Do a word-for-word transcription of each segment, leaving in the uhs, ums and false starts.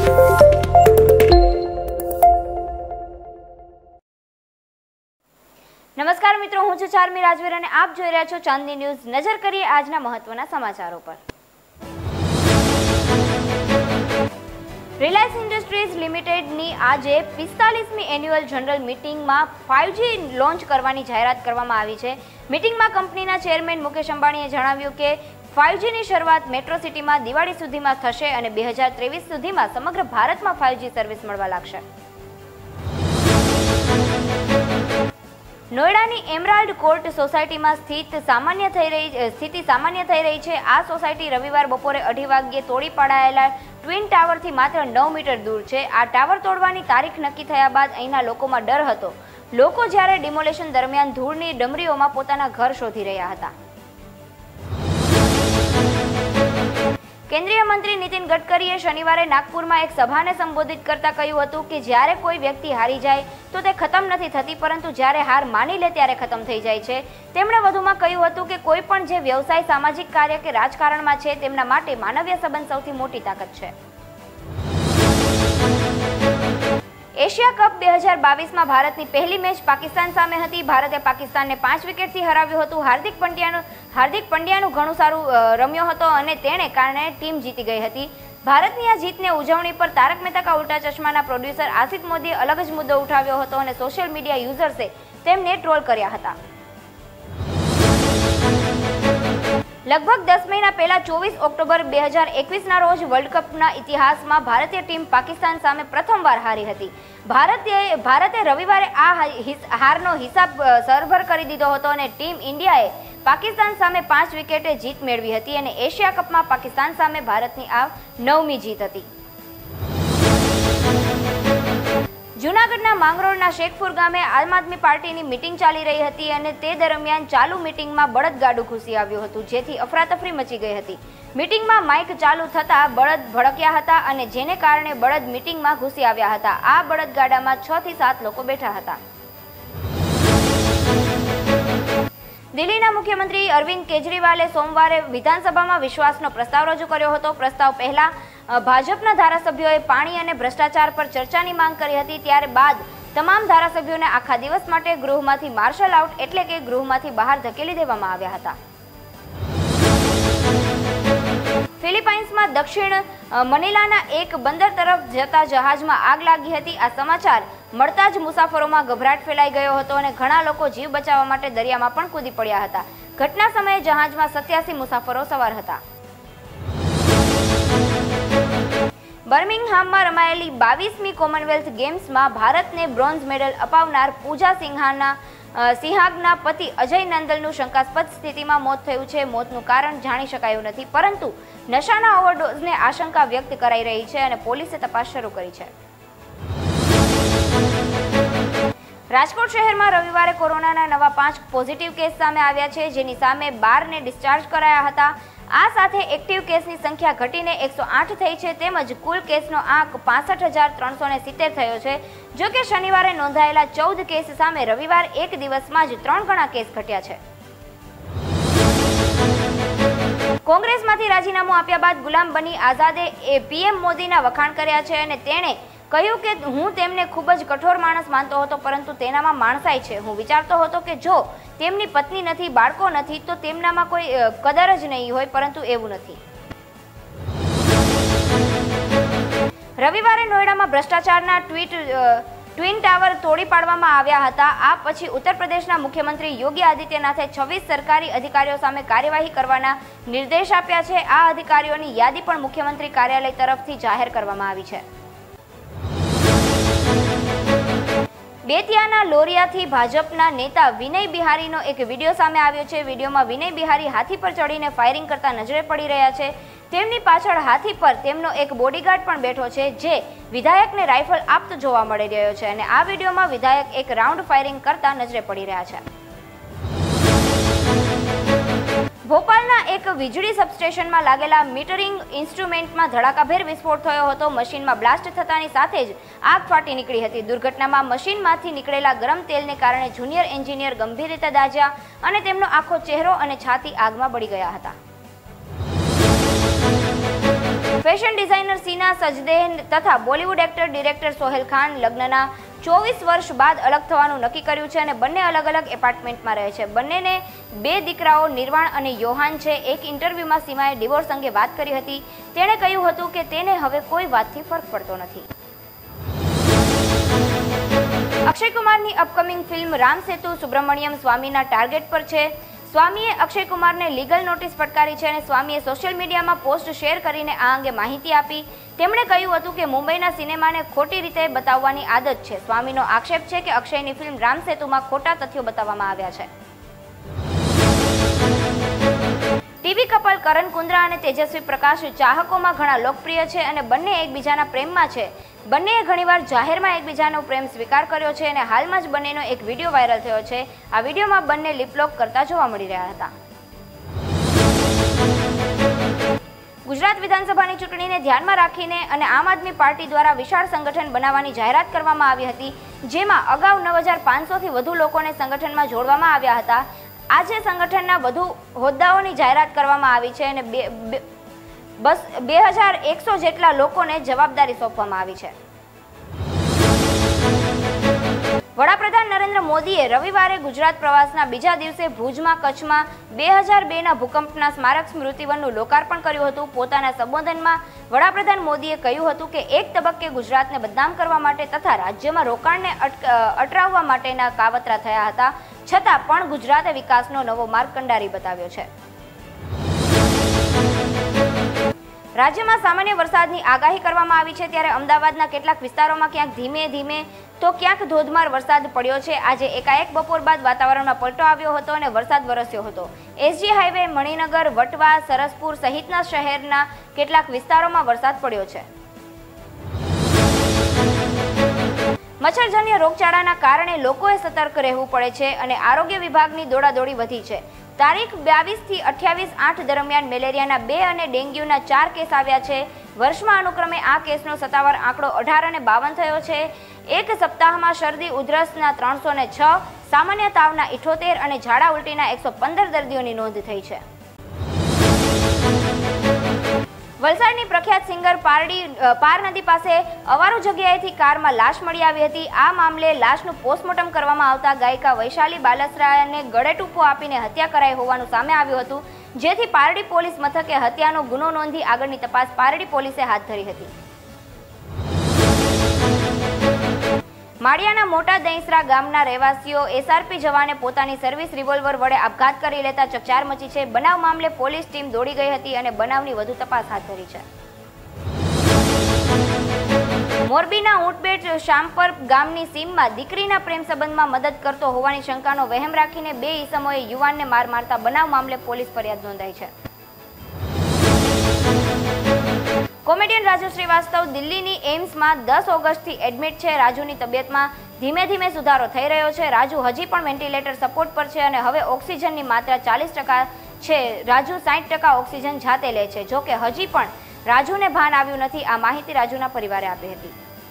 नमस्कार मित्रों, हूँ છું ચાર્મી રાજવીર અને આપ જોઈ રહ્યા છો ચાંદની ન્યૂઝ। નજર કરીએ આજના મહત્વના સમાચારો પર। રિલાયન્સ ઇન્ડસ્ટ્રીઝ લિમિટેડની આજે પિસ્તાલીસમી એન્યુઅલ જનરલ મીટિંગમાં ફાઇવ જી લોન્ચ કરવાની જાહેરાત કરવામાં આવી છે। મીટિંગમાં કંપનીના ચેરમેન મુકેશ અંબાણીએ જણાવ્યું કે ફાઇવ જીની શરૂઆત મેટ્રો સિટીમાં દિવાળી સુધીમાં થશે અને બે હજાર ત્રેવીસ સુધીમાં સમગ્ર ભારતમાં ફાઇવ જી સર્વિસ મળવા લાગશે। નોઈડાની એમરાલ્ડ કોર્ટ સોસાયટીમાં સ્થિત સામાન્ય થઈ રહી સ્થિતિ સામાન્ય થઈ રહી છે। આ સોસાયટી રવિવાર બપોરે અઢી વાગ્યે તોડી પાડાયેલા ટ્વિન ટાવરથી માત્ર નવ મીટર દૂર છે। આ ટાવર તોડવાની તારીખ નક્કી થયા બાદ અહીંના લોકોમાં ડર હતો। લોકો જ્યારે ડિમોલેશન દરમિયાન ધૂળની ડમરીઓમાં પોતાના ઘર શોધી રહ્યા હતા। કેન્દ્રીય મંત્રી નીતિન ગડકરીએ શનિવારે નાગપુરમાં એક સભાને સંબોધિત કરતા કહ્યું હતું કે જ્યારે કોઈ વ્યક્તિ હારી જાય તો તે ખતમ નથી થતી, પરંતુ જ્યારે હાર માની લે ત્યારે ખતમ થઈ જાય છે। તેમણે વધુમાં કહ્યું હતું કે કોઈ પણ જે વ્યવસાય, સામાજિક કાર્ય કે રાજકારણમાં છે તેમના માટે માનવીય સંબંધ સૌથી મોટી તાકાત છે। એશિયા કપ બે હજાર બાવીસમાં ભારતની પહેલી મેચ પાકિસ્તાન સામે હતી। ભારતે પાકિસ્તાનને પાંચ વિકેટથી હરાવ્યું હતું। હાર્દિક પંડ્યાનું હાર્દિક પંડ્યાનું ઘણું સારું રમ્યો હતો અને તેણે કારણે ટીમ જીતી ગઈ હતી। ભારતની આ જીતને ઉજવણી પર તારક મહેતા કા ઉલ્ટા ચશ્માના પ્રોડ્યુસર આસિફ મોદીએ અલગ જ મુદ્દો ઉઠાવ્યો હતો અને સોશિયલ મીડિયા યુઝર્સે તેમને ટ્રોલ કર્યા હતા। લગભગ દસ મહિના પહેલા ચોવીસ ઓક્ટોબર બે હજાર એકવીસના રોજ વર્લ્ડ કપના ઇતિહાસમાં ભારતીય ટીમ પાકિસ્તાન સામે પ્રથમવાર હારી હતી। ભારતે ભારતે રવિવારે આ હારનો હિસાબ સરભર કરી દીધો હતો અને ટીમ ઇન્ડિયાએ પાકિસ્તાન સામે પાંચ વિકેટે જીત મેળવી હતી અને એશિયા કપમાં પાકિસ્તાન સામે ભારતની આ નવમી જીત હતી। જૂનાગઢના માંગરોળના શેખપુર ગામે આમ આદમી પાર્ટીની મીટિંગ ચાલી રહી હતી અને તે દરમિયાન ચાલુ મીટિંગમાં બળદગાડું ઘૂસી આવ્યું હતું, જેથી અફરાતફરી મચી ગઈ હતી। મીટિંગમાં માઇક ચાલુ થતા બળદ ભડક્યા હતા અને જેને કારણે બળદ મીટિંગમાં ઘૂસી આવ્યા હતા। આ બળદગાડામાં છ થી સાત લોકો બેઠા હતા। દિલ્હીના મુખ્યમંત્રી અરવિંદ કેજરીવાલે સોમવારે વિધાનસભામાં વિશ્વાસનો પ્રસ્તાવ રજૂ કર્યો હતો। પ્રસ્તાવ પહેલા ભાજપના ધારાસભ્યોએ પાણી અને ભ્રષ્ટાચાર પર ચર્ચાની માંગ કરી હતી। ત્યારબાદ તમામ ધારાસભ્યોને આખા દિવસ માટે ગૃહમાંથી માર્શલ આઉટ એટલે કે ગૃહમાંથી બહાર ધકેલી દેવામાં આવ્યા હતા। ફિલિપાઇન્સમાં દક્ષિણ મનીલાના એક બંદર તરફ જતા જહાજમાં આગ લાગી હતી। આ સમાચાર મળતા જ મુસાફરોમાં ગભરાટ ફેલાઈ ગયો હતો અને ઘણા લોકો જીવ બચાવવા માટે દરિયામાં પણ કૂદી પડ્યા હતા। ઘટના સમયે જહાજમાં સત્યાસી મુસાફરો સવાર હતા। બર્મિંગહામમાં રમાયેલી બાવીસમી કોમનવેલ્થ ગેમ્સમાં ભારતને બ્રોન્ઝ મેડલ અપાવનાર પૂજા સિંહાના સિંહાગના પતિ અજય નંદલનું શંકાસ્પદ સ્થિતિમાં મોત થયું છે। મોતનું કારણ જાણી શકાયું નથી, પરંતુ નશાના ઓવરડોઝને આશંકા વ્યક્ત કરાઈ રહી છે અને પોલીસે તપાસ શરૂ કરી છે। રાજકોટ શહેરમાં રવિવારે કોરોનાના નવા પાંચ પોઝિટિવ કેસ સામે આવ્યા છે, જેની સામે બારને ડિસ્ચાર્જ કરાયા હતા। આ સાથે એક્ટિવ કેસની સંખ્યા ઘટીને એકસો આઠ થઈ છે, તેમજ કુલ કેસનો આંક પાસઠ હજાર ત્રણસો ને સિત્તેર થયો છે। જો કે શનિવારે નોંધાયેલા ચૌદ કેસ સામે રવિવાર એક દિવસમાં જ ત્રણ ગણા કેસ ઘટ્યા છે। કોંગ્રેસમાંથી રાજીનામું આપ્યા બાદ ગુલામ બની આઝાદે એ પીએમ મોદીના વખાણ કર્યા છે અને તેણે કહ્યું કે હું તેમને ખૂબ જ કઠોર માણસ માનતો હતો, પરંતુ તેનામાં માણસાઈ છે। હું વિચારતો હતો કે જો તેમની પત્ની નથી, બાળકો નથી તો તેમનામાં કોઈ કદર જ નહીં હોય, પરંતુ એવું નથી। રવિવારે નોઈડામાં ભ્રષ્ટાચારના ટ્વીટ ટ્વિન ટાવર તોડી પાડવામાં આવ્યા હતા। આ પછી ઉત્તર પ્રદેશના મુખ્યમંત્રી યોગી આદિત્યનાથે છવ્વીસ સરકારી અધિકારીઓ સામે કાર્યવાહી કરવાના નિર્દેશ આપ્યા છે। આ અધિકારીઓની યાદી પણ મુખ્યમંત્રી કાર્યાલય તરફથી જાહેર કરવામાં આવી છે। બેતિયાના લોરિયાથી ભાજપના નેતા વિનય બિહારીનો એક વિડીયો સામે આવ્યો છે। વિડીયોમાં વિનય બિહારી હાથી પર ચડીને ફાયરિંગ કરતા નજરે પડી રહ્યા છે। તેમની પાછળ હાથી પર તેમનો એક બોડીગાર્ડ પણ બેઠો છે, જે વિધાયકને રાઇફલ આપતો જોવા મળી રહ્યો છે અને આ વિડીયોમાં વિધાયક એક રાઉન્ડ ફાયરિંગ કરતા નજરે પડી રહ્યા છે। ભોપાલના એક વીજળી સબસ્ટેશનમાં લાગેલા મીટરિંગ ઇન્સ્ટ્રુમેન્ટમાં ધડાકાભેર વિસ્ફોટ થયો હતો। મશીનમાં બ્લાસ્ટ થતાની સાથે જ આગ ફાટી નીકળી હતી। દુર્ઘટનામાં મશીનમાંથી નીકળેલા ગરમ તેલને કારણે જુનિયર એન્જિનિયર ગંભીર રીતે દાઝ્યા અને તેમનો આખો ચહેરો અને છાતી આગમાં બળી ગયા હતા। ફેશન ડિઝાઇનર સીના સજદેહ તથા બોલિવૂડ એક્ટર ડિરેક્ટર સોહેલ ખાન લગ્નના ચોવીસ વર્ષ બાદ અલગ થવાનું નક્કી કર્યું છે અને બંને અલગ અલગ એપાર્ટમેન્ટમાં રહે છે. બંનેને બે દીકરાઓ નિર્વાણ અને યોહાન છે. એક ઇન્ટરવ્યુમાં સીમાએ ડિવોર્સ અંગે વાત કરી હતી. તેણે કહ્યું હતું કે તેને હવે કોઈ વાતથી ફરક પડતો નથી. અક્ષય કુમારની અપકમિંગ ફિલ્મ રામ સેતુ સુબ્રમણ્યમ સ્વામીના ટાર્ગેટ પર છે. સ્વામીએ અક્ષય કુમારને લીગલ નોટિસ ફટકારી છે અને સ્વામીએ સોશિયલ મીડિયામાં પોસ્ટ શેર કરીને આ અંગે માહિતી આપી. તેમણે કહ્યું હતું કે મુંબઈના સિનેમાને ખોટી રીતે બતાવવાની આદત છે. સ્વામીનો આક્ષેપ છે કે અક્ષયની ફિલ્મ રામ સેતુમાં ખોટા તથ્યો બતાવવામાં આવ્યા છે. ટીવી કપલ કરણ કુંદ્રા અને તેજસ્વી પ્રકાશ ચાહકોમાં ઘણા લોકપ્રિય છે અને બંને એકબીજાના પ્રેમમાં છે. બંનેએ ઘણીવાર જાહેરમાં એકબીજાનો પ્રેમ સ્વીકાર કર્યો છે અને હાલમાં જ બંનેનો એક વિડીયો વાયરલ થયો છે. આ વિડીયોમાં બંને લિપલોક કરતા જોવા મળી રહ્યા હતા. ગુજરાત વિધાનસભાની ચૂંટણીને ધ્યાનમાં રાખીને અને આમ આદમી પાર્ટી દ્વારા વિશાળ સંગઠન બનાવવાની જાહેરાત કરવામાં આવી હતી, જેમાં અગાઉ નવ હજાર પાંચસોથી વધુ લોકોને સંગઠનમાં જોડવામાં આવ્યા હતા. આજે સંગઠનના વધુ હોદ્દાઓની જાહેરાત કરવામાં આવી છે અને બે બસ બે હજાર એકસો જેટલા લોકોને જવાબદારી સોંપવામાં આવી છે. વડાપ્રધાન નરેન્દ્ર મોદીએ રવિવારે ગુજરાત પ્રવાસના બીજા દિવસે ભુજમાં કચ્છમાં બે હજાર બેના ભૂકંપના સ્મારક સ્મૃતિવનનું લોકાર્પણ કર્યું હતું. પોતાના સંબોધનમાં વડાપ્રધાન મોદીએ કહ્યું હતું કે એક તબક્કે ગુજરાતને બદનામ કરવા માટે તથા રાજ્યમાં રોકાણને અટકાવવા માટેના કાવતરા થયા હતા, છતાં પણ ગુજરાતે વિકાસનો નવો માર્ગ કંડારી બતાવ્યો છે. રાજ્યમાં સામાન્ય વરસાદની આગાહી કરવામાં આવી છે, ત્યારે અમદાવાદના કેટલાક વિસ્તારોમાં ક્યાંક ધીમે ધીમે તો ક્યાંક ધોધમાર વરસાદ પડ્યો છે. આજે એકાએક બપોર બાદ વાતાવરણમાં પલટો આવ્યો હતો અને વરસાદ વરસ્યો હતો. એસજી હાઈવે, મણિનગર, વટવા, સરસપુર સહિતના શહેરના કેટલાક વિસ્તારોમાં વરસાદ પડ્યો છે. મચ્છરજન્ય રોગચાળાના કારણે લોકોએ સતર્ક રહેવું પડે છે અને આરોગ્ય વિભાગની દોડાદોડી વધી છે. તારીખ બાવીસ થી અઠ્યાવીસ આઠ દરમિયાન મેલેરિયાના બે અને ડેન્ગ્યુના ચાર કેસ આવ્યા છે. વર્ષમાં અનુક્રમે આ કેસનો સત્તાવાર આંકડો અઢાર અને બાવન થયો છે. એક સપ્તાહમાં શરદી ઉધરસના ત્રણસો ને છ, સામાન્ય તાવના ઇઠોતેર અને ઝાડા ઉલટીના એકસો પંદર દર્દીઓની નોંધ થઈ છે. વલસાડની પ્રખ્યાત સિંગર પારડી પાર નદી પાસે અવારો જગ્યાએથી કારમાં લાશ મળી આવી હતી. આ મામલે લાશનું પોસ્ટમોર્ટમ કરવામાં આવતા ગાયિકા વૈશાલી બાલસરાને ગળે ટૂંપો આપીને હત્યા કરાઈ હોવાનું સામે આવ્યું હતું, જેથી પારડી પોલીસ મથકે હત્યાનો ગુનો નોંધી આગળની તપાસ પારડી પોલીસે હાથ ધરી હતી. માળિયાના મોટા દહીંસરા ગામના રહેવાસીઓ એસઆરપી જવાને પોતાની સર્વિસ રિવોલ્વર વડે આપઘાત કરી લેતા ચકચાર મચી છે. બનાવ મામલે પોલીસ ટીમ દોડી ગઈ હતી અને બનાવની વધુ તપાસ હાથ ધરી છે. મોરબીના ઊંટબેટ શામપર ગામની સીમમાં દીકરીના પ્રેમ સંબંધમાં મદદ કરતો હોવાની શંકાનો વહેમ રાખીને બે ઈસમોએ યુવાનને માર મારતા બનાવ મામલે પોલીસ ફરિયાદ નોંધાઈ છે. કોમેડિયન રાજુ શ્રીવાસ્તવ દિલ્હીની એમ્સમાં દસ ઓગસ્ટથી એડમિટ છે. રાજુની તબિયતમાં ધીમે ધીમે સુધારો થઈ રહ્યો છે. રાજુ હજી પણ વેન્ટિલેટર સપોર્ટ પર છે અને હવે ઓક્સિજનની માત્રા ચાલીસ ટકા છે. રાજુ સાઠ ટકા ઓક્સિજન જાતે લે છે. જોકે હજી પણ રાજુને ભાન આવ્યું નથી. આ માહિતી રાજુના પરિવારે આપી હતી.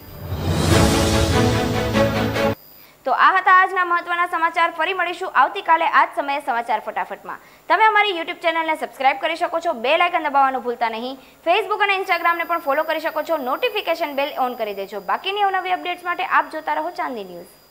તો આ હતા આજના મહત્વના સમાચાર. ફરી મળીશું આવતીકાલે આ જ સમયે સમાચાર ફટાફટમાં. તમે અમારી યુટ્યુબ ચેનલને સબસ્ક્રાઇબ કરી શકો છો. બેલ આઇકન દબાવવાનું ભૂલતા નહીં. ફેસબુક અને ઇન્સ્ટાગ્રામને પણ ફોલો કરી શકો છો. નોટિફિકેશન બેલ ઓન કરી દેજો. બાકીની અવનવી અપડેટ્સ માટે આપ જોતા રહો ચાંદની ન્યૂઝ.